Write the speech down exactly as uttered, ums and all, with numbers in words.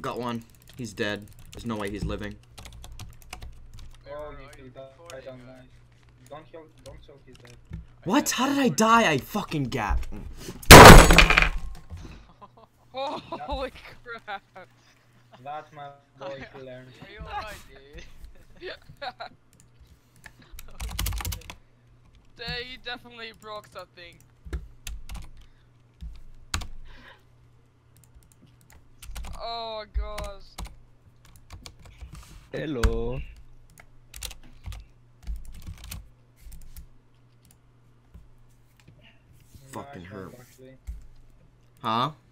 got one. He's dead. There's no way he's living. Oh, if he died, don't die. Don't kill, don't kill, he's dead. What? How did I die? I fucking gap. Oh, holy crap! That's my boy who learned. Are you alright, dude? They definitely broke something. Oh my gosh. Hello. Fucking Nice hurt. one, actually. Huh?